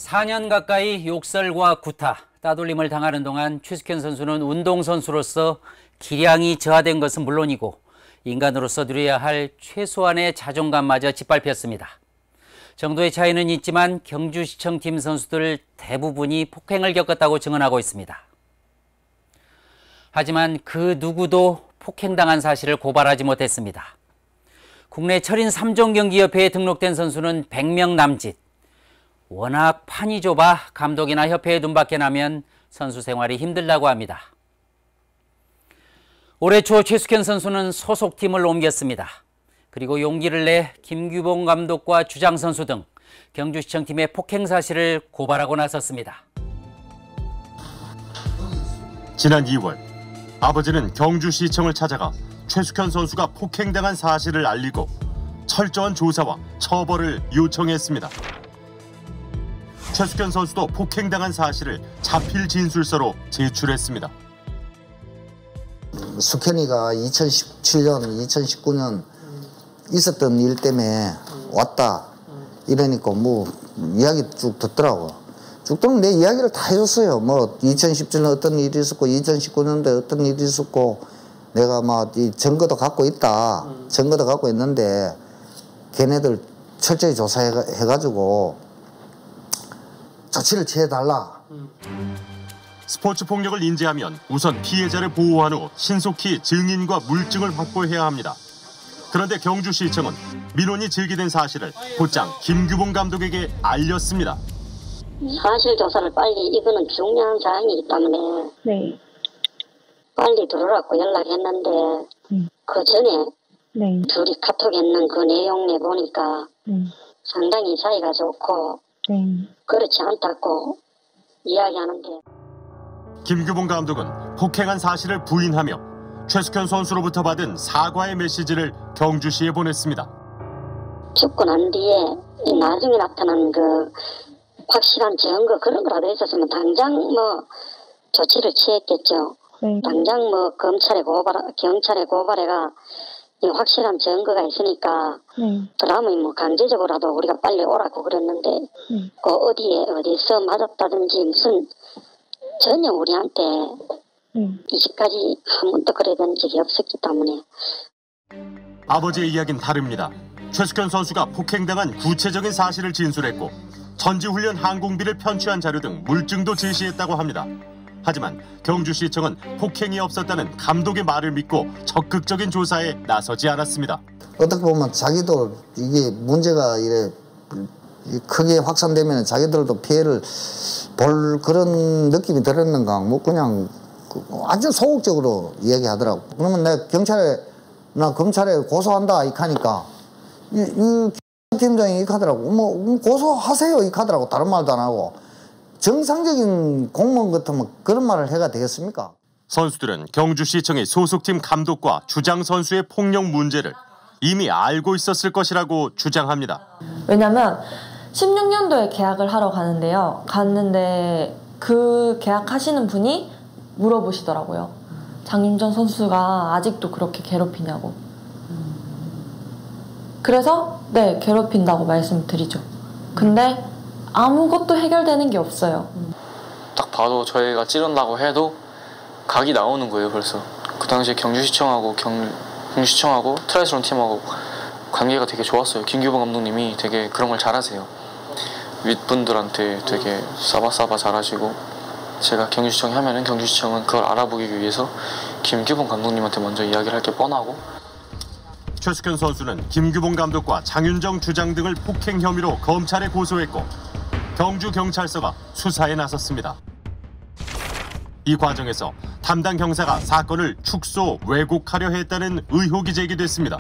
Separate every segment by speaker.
Speaker 1: 4년 가까이 욕설과 구타, 따돌림을 당하는 동안 최숙현 선수는 운동선수로서 기량이 저하된 것은 물론이고 인간으로서 누려야 할 최소한의 자존감마저 짓밟혔습니다. 정도의 차이는 있지만 경주시청 팀 선수들 대부분이 폭행을 겪었다고 증언하고 있습니다. 하지만 그 누구도 폭행당한 사실을 고발하지 못했습니다. 국내 철인 3종 경기협회에 등록된 선수는 100명 남짓. 워낙 판이 좁아 감독이나 협회의 눈밖에 나면 선수 생활이 힘들다고 합니다. 올해 초 최숙현 선수는 소속팀을 옮겼습니다. 그리고 용기를 내 김규봉 감독과 주장 선수 등 경주시청 팀의 폭행 사실을 고발하고 나섰습니다.
Speaker 2: 지난 2월 아버지는 경주시청을 찾아가 최숙현 선수가 폭행당한 사실을 알리고 철저한 조사와 처벌을 요청했습니다. 최숙현 선수도 폭행당한 사실을 자필 진술서로 제출했습니다.
Speaker 3: 숙현이가 2017년, 2019년 있었던 일 때문에 왔다 이러니까 뭐 이야기 쭉 듣더라고. 쭉 듣는 내 이야기를 다 해줬어요. 뭐 2017년 어떤 일이 있었고 2019년도에 어떤 일이 있었고 내가 막 이 증거도 갖고 있다. 증거도 갖고 있는데 걔네들 철저히 조사해가지고 조치를 취해달라.
Speaker 2: 스포츠 폭력을 인지하면 우선 피해자를 보호한 후 신속히 증인과 물증을 확보해야 합니다. 그런데 경주시청은 민원이 제기된 사실을 곧장 김규봉 감독에게 알렸습니다.
Speaker 4: 사실 조사를 빨리, 이거는 중요한 사항이기 때문에 빨리 들어오라고 연락했는데 그 전에 둘이 카톡했는 그 내용에 보니까 상당히 사이가 좋고 그렇지 않다고 이야기하는데,
Speaker 2: 김규봉 감독은 폭행한 사실을 부인하며 최숙현 선수로부터 받은 사과의 메시지를 경주시에 보냈습니다.
Speaker 4: 죽고 난 뒤에 나중에 나타난 그 확실한 증거 그런 거라도 있었으면 당장 뭐 조치를 취했겠죠. 당장 뭐 경찰에 고발해가 확실한 증거가 있으니까 그러면 뭐 강제적으로라도 우리가 빨리 오라고 그랬는데 그 어디서 맞았다든지 무슨 전혀 우리한테 이제까지 한 번도 그래 된 적이 없었기 때문에.
Speaker 2: 아버지의 이야기는 다릅니다. 최숙현 선수가 폭행당한 구체적인 사실을 진술했고 전지훈련 항공비를 편취한 자료 등 물증도 제시했다고 합니다. 하지만 경주시청은 폭행이 없었다는 감독의 말을 믿고 적극적인 조사에 나서지 않았습니다.
Speaker 3: 어떻게 보면 자기도 이게 문제가 이래 크게 확산되면 자기들도 피해를 볼 그런 느낌이 들었는가 뭐 그냥 아주 소극적으로 이야기하더라고. 그러면 내가 경찰에 고소한다 이렇게 하니까 이 팀장이 이렇게 하더라고. 뭐 고소하세요 이렇게 하더라고. 다른 말도 안 하고. 정상적인 공무원 같으면 그런 말을 해가 되겠습니까?
Speaker 2: 선수들은 경주시청의 소속팀 감독과 주장 선수의 폭력 문제를 이미 알고 있었을 것이라고 주장합니다.
Speaker 5: 왜냐면 16년도에 계약을 하러 갔는데 그 계약하시는 분이 물어보시더라고요. 장윤정 선수가 아직도 그렇게 괴롭히냐고. 그래서 네, 괴롭힌다고 말씀드리죠. 근데 아무것도 해결되는 게 없어요.
Speaker 6: 딱 봐도 저희가 찌른다고 해도 각이 나오는 거예요. 벌써 그 당시에 경주시청하고 트라이슬론 팀하고 관계가 되게 좋았어요. 김규봉 감독님이 되게 그런 걸 잘하세요. 윗분들한테 되게 싸바싸바 잘하시고, 제가 경주시청에 하면은 경주시청은 그걸 알아보기 위해서 김규봉 감독님한테 먼저 이야기를 할 게 뻔하고.
Speaker 2: 최숙현 선수는 김규봉 감독과 장윤정 주장 등을 폭행 혐의로 검찰에 고소했고 경주경찰서가 수사에 나섰습니다. 이 과정에서 담당 경사가 사건을 축소, 왜곡하려 했다는 의혹이 제기됐습니다.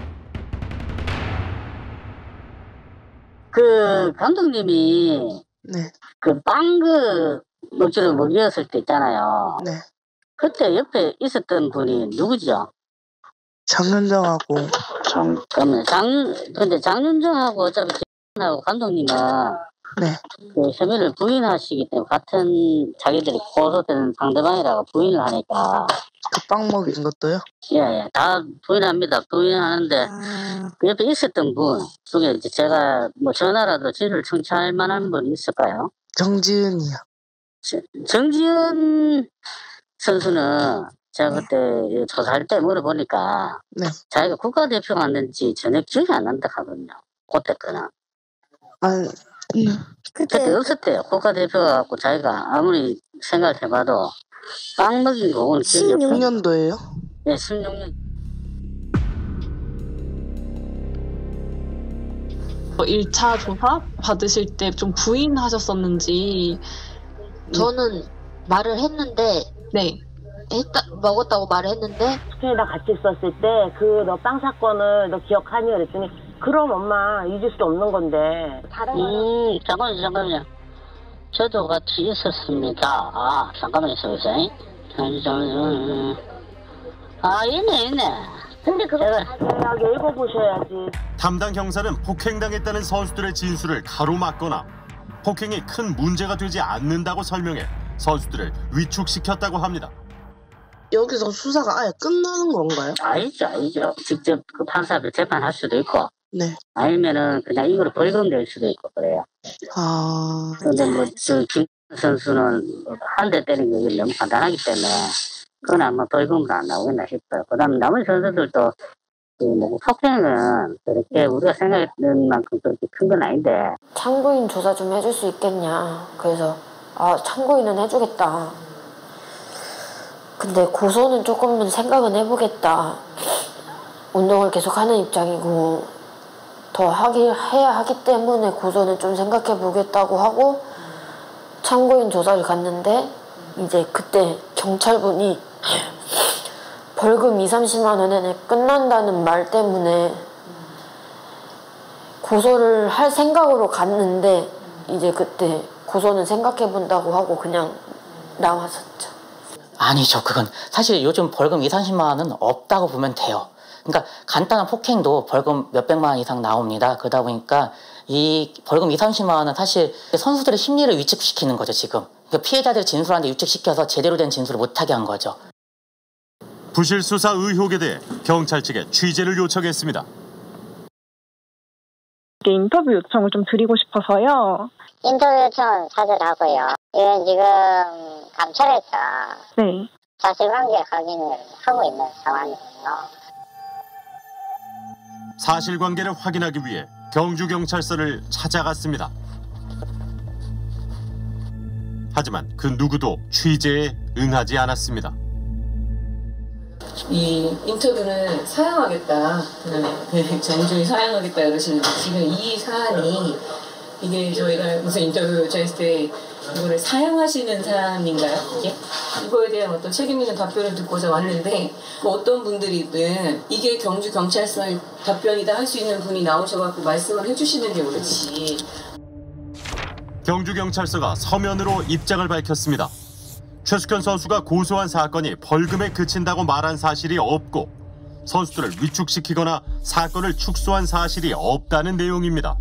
Speaker 4: 그 감독님이 그 빵 먹주를 먹였을 때 있잖아요. 그때 옆에 있었던 분이 누구죠?
Speaker 7: 장윤정하고.
Speaker 4: 근데 장윤정하고 어차피 하고 감독님은 그 혐의를 부인하시기 때문에 같은 자기들이 고소되는 상대방이라고 부인을 하니까.
Speaker 7: 그 빵 먹인 것도요?
Speaker 4: 예, 다 부인합니다. 부인하는데 그 옆에 있었던 분 중에 이제 제가 뭐 전화라도 진술 청취할 만한 분이 있을까요?
Speaker 7: 정지은이요.
Speaker 8: 정지은 선수는 제가 그때 조사할 때 물어보니까
Speaker 7: 네.
Speaker 8: 자기가 국가대표 만든지 전혀 기억이 안 난다 하거든요. 그때 거는. 그때 없었대요. 국가대표가 갖고 자기가 아무리 생각을 해봐도 빵 먹인 거 오늘 기억이 없어요.
Speaker 7: 16년도예요?
Speaker 8: 네, 16년.
Speaker 9: 1차 조사 받으실 때 좀 부인하셨었는지.
Speaker 10: 저는 말을 했는데
Speaker 9: 네.
Speaker 10: 먹었다고 말을 했는데
Speaker 11: 스페인이랑 같이 있었을 때 그 너 빵 사건을 너 기억하니? 그랬더니 그럼 엄마 잊을 수 없는 건데.
Speaker 8: 잠깐만요. 저도 같이 있었습니다. 잠깐만요. 있네.
Speaker 11: 근데 그걸 자세하게 읽어보셔야지.
Speaker 2: 담당 형사는 폭행당했다는 선수들의 진술을 가로막거나 폭행이 큰 문제가 되지 않는다고 설명해 선수들을 위축시켰다고 합니다.
Speaker 7: 여기서 수사가 아예 끝나는 건가요?
Speaker 8: 아니죠. 직접 그 판사 앞에 재판할 수도 있고,
Speaker 7: 네.
Speaker 8: 아니면은 그냥 이거로 벌금 낼 수도 있고 그래요. 근데 김 선수는 한 대 때린 게 너무 간단하기 때문에 그건 아마 벌금으로 안 나오겠나 싶어요. 그다음 나머지 선수들도 폭행은 그렇게 우리가 생각했던 만큼 그렇게 큰 건 아닌데.
Speaker 5: 참고인 조사 좀 해줄 수 있겠냐. 그래서 참고인은 해주겠다. 근데 고소는 조금은 생각은 해보겠다. 운동을 계속 하는 입장이고 더 해야 하기 때문에 고소는 좀 생각해보겠다고 하고 참고인 조사를 갔는데 이제 그때 경찰분이 벌금 20-30만 원 내내 끝난다는 말 때문에 고소를 할 생각으로 갔는데 이제 그때 고소는 생각해본다고 하고 그냥 나왔었죠.
Speaker 12: 아니죠. 그건 사실 요즘 벌금 20-30만 원은 없다고 보면 돼요. 그러니까 간단한 폭행도 벌금 몇백만 원 이상 나옵니다. 그러다 보니까 이 벌금 20-30만 원은 사실 선수들의 심리를 위축시키는 거죠, 지금. 그러니까 피해자들이 진술하는데 위축시켜서 제대로 된 진술을 못하게 한 거죠.
Speaker 2: 부실 수사 의혹에 대해 경찰 측에 취재를 요청했습니다.
Speaker 9: 인터뷰 요청을 좀 드리고 싶어서요.
Speaker 4: 인터뷰 요청은 사절하고요. 이건 지금 감찰에서
Speaker 9: 네.
Speaker 4: 사실관계 확인을 하고 있는 상황이에요.
Speaker 2: 사실관계를 확인하기 위해 경주경찰서를 찾아갔습니다. 하지만 그 누구도 취재에 응하지 않았습니다.
Speaker 13: 이 인터뷰는 사양하겠다. 정중히 사양하겠다 그러시는데 지금 이 사안이 이게 저희가 무슨 인터뷰 요청했을 때 이거를 사양하시는 사안인가요? 이거에 대한 어떤 책임 있는 답변을 듣고자 왔는데 어떤 분들이든 이게 경주경찰서의 답변이다 할 수 있는 분이 나오셔서 말씀을 해주시는 게 옳지.
Speaker 2: 경주경찰서가 서면으로 입장을 밝혔습니다. 최숙현 선수가 고소한 사건이 벌금에 그친다고 말한 사실이 없고 선수들을 위축시키거나 사건을 축소한 사실이 없다는 내용입니다.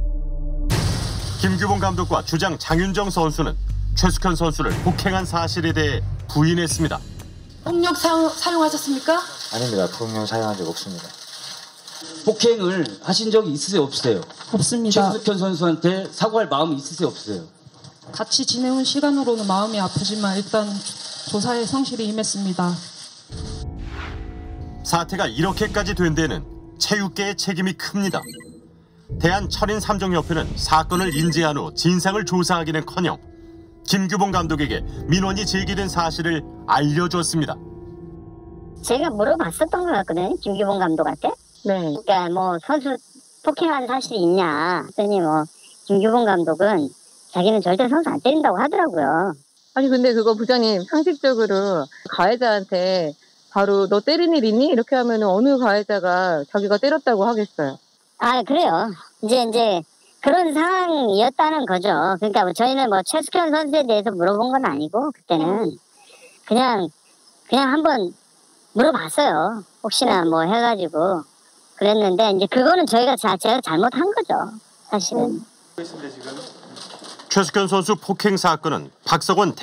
Speaker 2: 김규봉 감독과 주장 장윤정 선수는 최숙현 선수를 폭행한 사실에 대해 부인했습니다.
Speaker 13: 폭력 사용하셨습니까?
Speaker 14: 아닙니다. 폭력 사용한 적 없습니다.
Speaker 15: 폭행을 하신 적이 있으세요? 없으세요?
Speaker 16: 없습니다.
Speaker 15: 최숙현 선수한테 사과할 마음이 있으세요? 없으세요?
Speaker 16: 같이 지내온 시간으로는 마음이 아프지만 일단 조사에 성실히 임했습니다.
Speaker 2: 사태가 이렇게까지 된 데는 체육계의 책임이 큽니다. 대한철인3종협회는 사건을 인지한 후 진상을 조사하기는커녕 김규봉 감독에게 민원이 제기된 사실을 알려줬습니다.
Speaker 4: 제가 물어봤었던 것 같거든요. 김규봉 감독한테.
Speaker 9: 네.
Speaker 4: 그러니까 선수 폭행한 사실이 있냐 했더니 김규봉 감독은 자기는 절대 선수 안 때린다고 하더라고요.
Speaker 9: 아니 근데 그거 부장님 상식적으로 가해자한테 바로 너 때린 일 있니? 이렇게 하면 어느 가해자가 자기가 때렸다고 하겠어요.
Speaker 4: 그래요. 이제 그런 상황이었다는 거죠. 그러니까 저희는 최숙현 선수에 대해서 물어본 건 아니고 그때는 그냥 한번 물어봤어요. 혹시나 해가지고 그랬는데 이제 그거는 제가 잘못한 거죠. 사실은.
Speaker 2: 최숙현 선수 폭행 사건은 박석원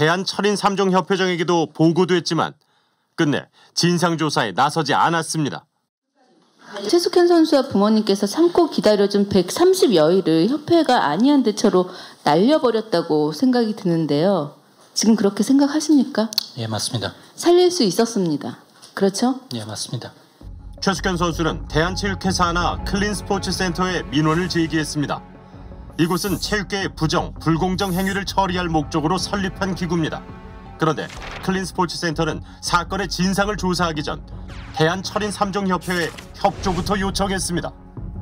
Speaker 2: 대한철인3종협회장에게도 보고됐지만 끝내 진상조사에 나서지 않았습니다.
Speaker 17: 최숙현 선수와 부모님께서 참고 기다려준 130여일을 협회가 안이한 대처로 날려버렸다고 생각이 드는데요. 지금 그렇게 생각하십니까?
Speaker 18: 예, 맞습니다.
Speaker 17: 살릴 수 있었습니다. 그렇죠?
Speaker 18: 예, 맞습니다.
Speaker 2: 최숙현 선수는 대한체육회 산하 클린스포츠센터에 민원을 제기했습니다. 이곳은 체육계의 부정, 불공정 행위를 처리할 목적으로 설립한 기구입니다. 그런데 클린스포츠센터는 사건의 진상을 조사하기 전 대한철인 3종 협회에 협조부터 요청했습니다.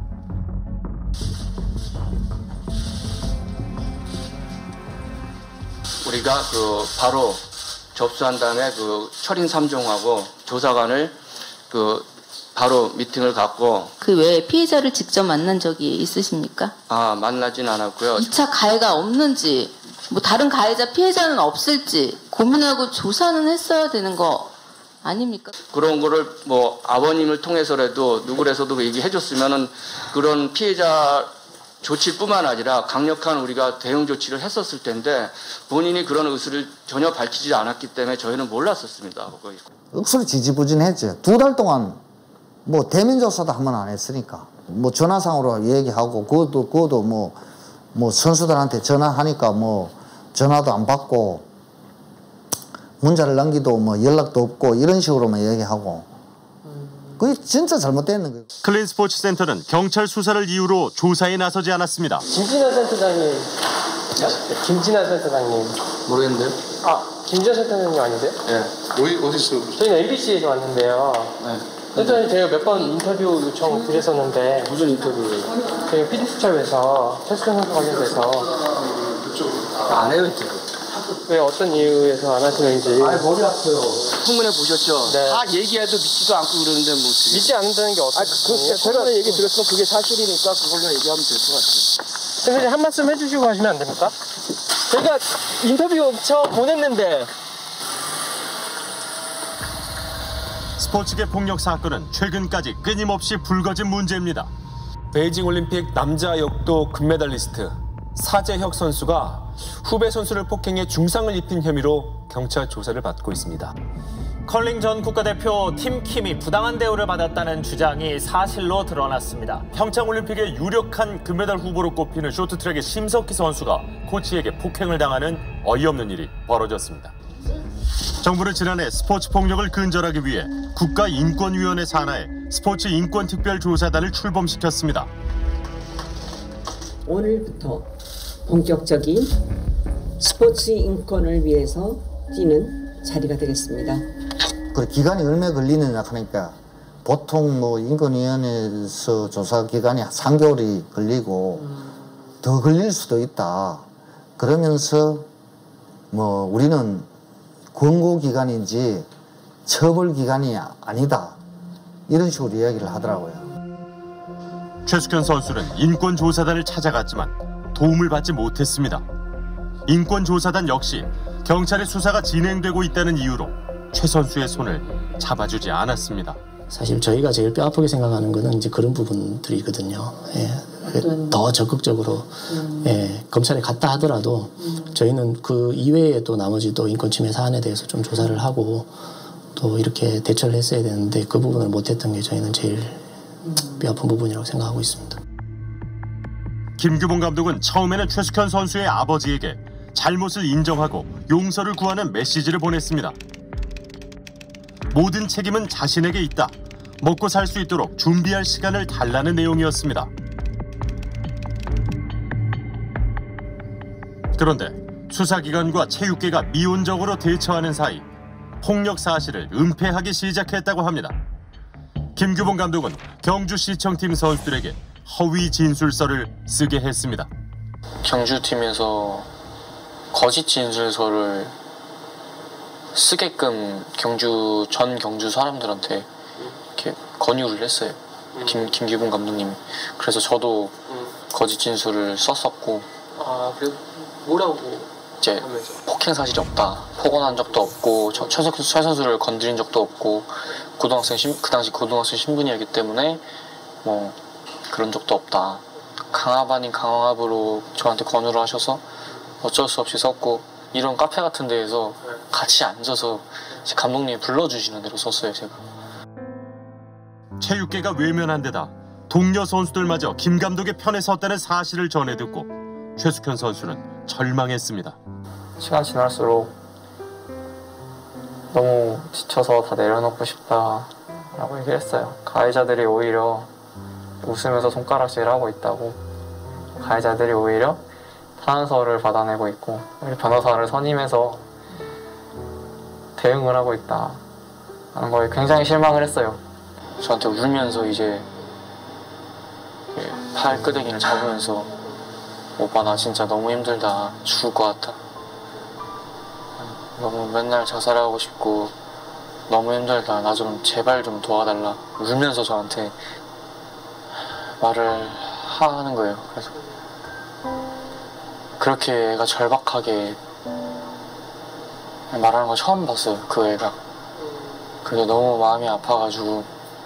Speaker 19: 우리가 바로 접수한 다음에 철인 3종하고 조사관을 바로 미팅을 갖고
Speaker 17: 그 외에 피해자를 직접 만난 적이 있으십니까?
Speaker 19: 만나진 않았고요.
Speaker 17: 2차 가해가 없는지, 뭐 다른 가해자 피해자는 없을지 고민하고 조사는 했어야 되는 거 아닙니까?
Speaker 19: 그런 거를 뭐 아버님을 통해서라도 누구라서도 얘기해 줬으면은 그런 피해자 조치뿐만 아니라 강력한 우리가 대응 조치를 했었을 텐데 본인이 그런 의사를 전혀 밝히지 않았기 때문에 저희는 몰랐었습니다.
Speaker 3: 억수로 지지부진했죠. 2달 동안 뭐 대면 조사도 한 번 안 했으니까 뭐 전화상으로 얘기하고 그것도 뭐 선수들한테 전화하니까 뭐 전화도 안 받고 문자를 남기도 뭐 연락도 없고 이런 식으로만 얘기하고 그게 진짜 잘못됐는 거예요.
Speaker 2: 클린스포츠센터는 경찰 수사를 이유로 조사에 나서지 않았습니다.
Speaker 20: 김진아 센터장님. 김진아 센터장님.
Speaker 19: 모르겠는데요?
Speaker 20: 김진아 센터장님 아닌데요?
Speaker 19: 네. 어디서?
Speaker 20: 저희는 MBC에서 왔는데요.
Speaker 19: 네.
Speaker 20: 센터장님 제가 몇 번 인터뷰 요청 드렸었는데
Speaker 19: 무슨 인터뷰를?
Speaker 20: 저희 PD수첩에서 최숙현 선수 관련돼서
Speaker 19: 안 해요 인터뷰.
Speaker 20: 왜 어떤 이유에서 안 하시는지.
Speaker 19: 머리 아파요. 풍문에 보셨죠?
Speaker 20: 네.
Speaker 19: 다 얘기해도 믿지도 않고 그러는데 뭐 어떻게.
Speaker 20: 믿지 않는다는 게 어떤
Speaker 19: 뜻이에요? 제가 얘기 들었으면 그게 사실이니까 그걸로 얘기하면 될 것 같아요.
Speaker 20: 선생님 한 말씀 해주시고 하시면 안 됩니까? 제가 인터뷰 저 보냈는데.
Speaker 2: 스포츠계 폭력 사건은 최근까지 끊임없이 불거진 문제입니다.
Speaker 21: 베이징 올림픽 남자 역도 금메달리스트 사재혁 선수가 후배 선수를 폭행해 중상을 입힌 혐의로 경찰 조사를 받고 있습니다.
Speaker 22: 컬링 전 국가대표 팀킴이 부당한 대우를 받았다는 주장이 사실로 드러났습니다. 평창올림픽의 유력한 금메달 후보로 꼽히는 쇼트트랙의 심석희 선수가 코치에게 폭행을 당하는 어이없는 일이 벌어졌습니다.
Speaker 2: 정부는 지난해 스포츠 폭력을 근절하기 위해 국가인권위원회 산하에 스포츠 인권특별조사단을 출범시켰습니다.
Speaker 23: 오늘부터 본격적인 스포츠 인권을 위해서 뛰는 자리가 되겠습니다.
Speaker 3: 그 기간이 얼마 걸리느냐 하니까 보통 뭐 인권위원회에서 조사 기간이 3개월이 걸리고 더 걸릴 수도 있다. 그러면서 뭐 우리는 권고 기간인지 처벌 기간이 아니다. 이런 식으로 이야기를 하더라고요.
Speaker 2: 최숙현 선수는 인권조사단을 찾아갔지만 도움을 받지 못했습니다. 인권조사단 역시 경찰의 수사가 진행되고 있다는 이유로 최 선수의 손을 잡아주지 않았습니다.
Speaker 24: 사실 저희가 제일 뼈아프게 생각하는 거는 이제 그런 부분들이거든요. 더 적극적으로 검찰에 갔다 하더라도 저희는 그 이외에 또 나머지 또 인권침해 사안에 대해서 좀 조사를 하고 또 이렇게 대처를 했어야 되는데 그 부분을 못했던 게 저희는 제일 뼈아픈 부분이라고 생각하고 있습니다.
Speaker 2: 김규봉 감독은 처음에는 최숙현 선수의 아버지에게 잘못을 인정하고 용서를 구하는 메시지를 보냈습니다. 모든 책임은 자신에게 있다. 먹고 살 수 있도록 준비할 시간을 달라는 내용이었습니다. 그런데 수사기관과 체육계가 미온적으로 대처하는 사이 폭력 사실을 은폐하기 시작했다고 합니다. 김규봉 감독은 경주시청팀 선수들에게 허위 진술서를 쓰게 했습니다.
Speaker 6: 경주팀에서 거짓 진술서를 쓰게끔 전 경주 사람들한테 이렇게 권유를 했어요. 김규봉 감독님이. 그래서 저도 거짓 진술을 썼었고.
Speaker 20: 그래 뭐라고?
Speaker 6: 이제 폭행 사실이 없다. 폭언한 적도 없고 최 선수를 건드린 적도 없고 그 당시 고등학생 신분이었기 때문에 뭐 그런 적도 없다. 강압 아닌 강압으로 저한테 권유를 하셔서 어쩔 수 없이 썼고 이런 카페 같은 데에서 같이 앉아서 감독님이 불러주시는 대로 썼어요, 제가.
Speaker 2: 체육계가 외면한 데다 동료 선수들마저 김 감독의 편에 섰다는 사실을 전해 듣고 최숙현 선수는 절망했습니다.
Speaker 6: 시간 지날수록 너무 지쳐서 다 내려놓고 싶다라고 얘기를 했어요. 가해자들이 오히려 웃으면서 손가락질하고 있다고, 가해자들이 오히려 탄원서를 받아내고 있고 우리 변호사를 선임해서 대응을 하고 있다 하는 거에 굉장히 실망을 했어요. 저한테 울면서 이제 팔끄댕이를 잡으면서 오빠 나 진짜 너무 힘들다, 죽을 것 같다, 너무 맨날 자살하고 싶고 너무 힘들다, 나 좀 제발 좀 도와달라 울면서 저한테 말을 하는 거예요. 그래서 그렇게 애가 절박하게 말하는 거 처음 봤어요. 그 애가. 그게 너무 마음이 아파가지고.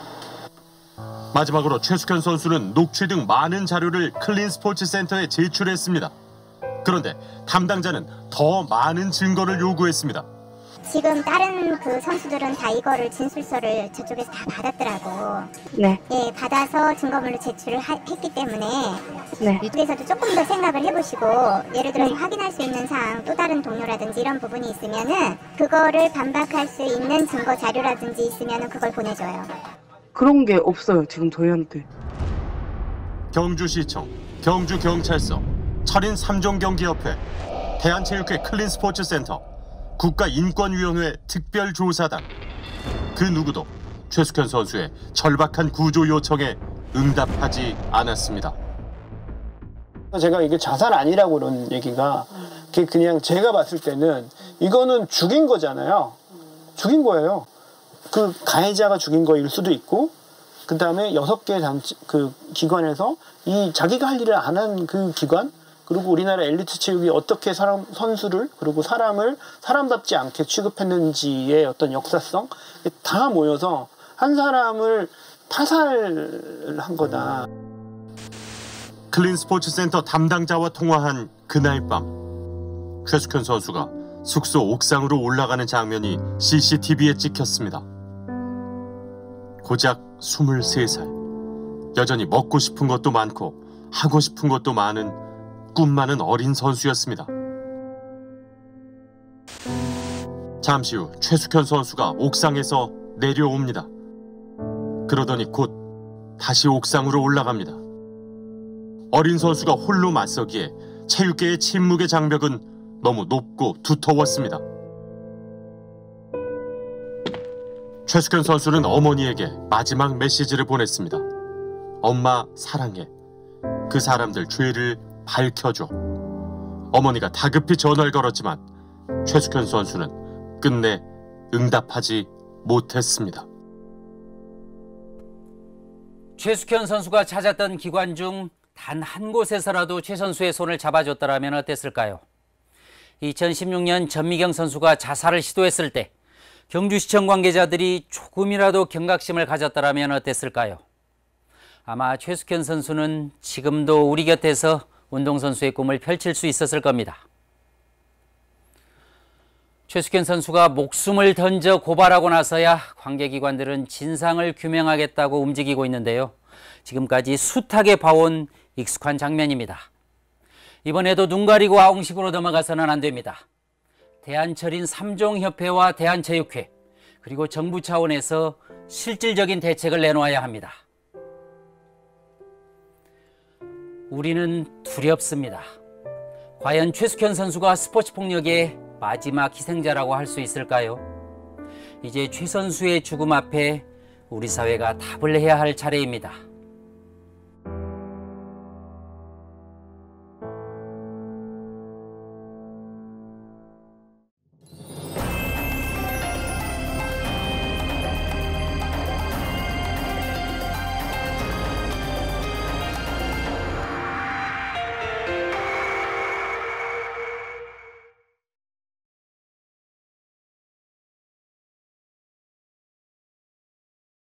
Speaker 2: 마지막으로 최숙현 선수는 녹취 등 많은 자료를 클린스포츠센터에 제출했습니다. 그런데 담당자는 더 많은 증거를 요구했습니다.
Speaker 1: 지금 다른 그 선수들은 다 이거를 진술서를 저쪽에서 다 받았더라고.
Speaker 9: 네.
Speaker 1: 예, 받아서 증거물로 제출을 했기 때문에
Speaker 9: 네.
Speaker 1: 이쪽에서도 조금 더 생각을 해보시고 예를 들어서 확인할 수 있는 사항, 또 다른 동료라든지 이런 부분이 있으면은 그거를 반박할 수 있는 증거 자료라든지 있으면은 그걸 보내줘요.
Speaker 7: 그런 게 없어요, 지금 저희한테.
Speaker 2: 경주시청, 경주경찰서, 철인 3종 경기협회, 대한체육회 클린스포츠센터, 국가인권위원회 특별조사단. 그 누구도 최숙현 선수의 절박한 구조 요청에 응답하지 않았습니다.
Speaker 20: 제가 이게 자살 아니라고 그런 얘기가 그냥 제가 봤을 때는 이거는 죽인 거잖아요. 죽인 거예요. 그 가해자가 죽인 거일 수도 있고, 그 다음에 6개 단체 그 기관에서 이 자기가 할 일을 안 한 그 기관, 그리고 우리나라 엘리트 체육이 어떻게 선수를 그리고 사람을 사람답지 않게 취급했는지의 어떤 역사성 다 모여서 한 사람을 타살한 거다.
Speaker 2: 클린스포츠센터 담당자와 통화한 그날 밤, 최숙현 선수가 숙소 옥상으로 올라가는 장면이 CCTV에 찍혔습니다. 고작 23살. 여전히 먹고 싶은 것도 많고 하고 싶은 것도 많은 꿈 많은 어린 선수였습니다. 잠시 후 최숙현 선수가 옥상에서 내려옵니다. 그러더니 곧 다시 옥상으로 올라갑니다. 어린 선수가 홀로 맞서기에 체육계의 침묵의 장벽은 너무 높고 두터웠습니다. 최숙현 선수는 어머니에게 마지막 메시지를 보냈습니다. 엄마 사랑해. 그 사람들 죄를 밝혀줘. 어머니가 다급히 전화를 걸었지만 최숙현 선수는 끝내 응답하지 못했습니다.
Speaker 10: 최숙현 선수가 찾았던 기관 중 단 한 곳에서라도 최 선수의 손을 잡아줬더라면 어땠을까요? 2016년 전미경 선수가 자살을 시도했을 때 경주시청 관계자들이 조금이라도 경각심을 가졌더라면 어땠을까요? 아마 최숙현 선수는 지금도 우리 곁에서 운동선수의 꿈을 펼칠 수 있었을 겁니다. 최숙현 선수가 목숨을 던져 고발하고 나서야 관계기관들은 진상을 규명하겠다고 움직이고 있는데요. 지금까지 숱하게 봐온 익숙한 장면입니다. 이번에도 눈 가리고 아웅식으로 넘어가서는 안 됩니다. 대한철인 3종 협회와 대한체육회, 그리고 정부 차원에서 실질적인 대책을 내놓아야 합니다. 우리는 두렵습니다. 과연 최숙현 선수가 스포츠 폭력의 마지막 희생자라고 할 수 있을까요? 이제 최 선수의 죽음 앞에 우리 사회가 답을 해야 할 차례입니다.